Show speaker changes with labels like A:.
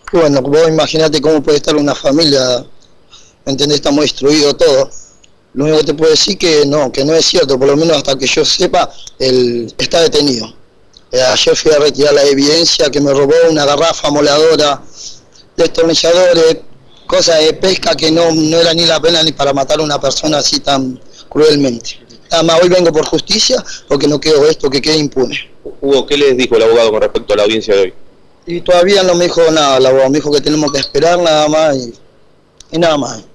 A: Y bueno, vos imaginate cómo puede estar una familia, ¿me entendés? Estamos destruidos todo. Lo único que te puedo decir que no es cierto, por lo menos hasta que yo sepa, él está detenido. Ayer fui a retirar la evidencia que me robó una garrafa moladora, destornilladores, cosas de pesca que no era ni la pena ni para matar a una persona así tan cruelmente. Nada más, hoy vengo por justicia porque no quiero esto que quede impune.
B: Hugo, ¿qué les dijo el abogado con respecto a la audiencia de hoy?
A: Y todavía no me dijo nada, el abogado me dijo que tenemos que esperar nada más y nada más.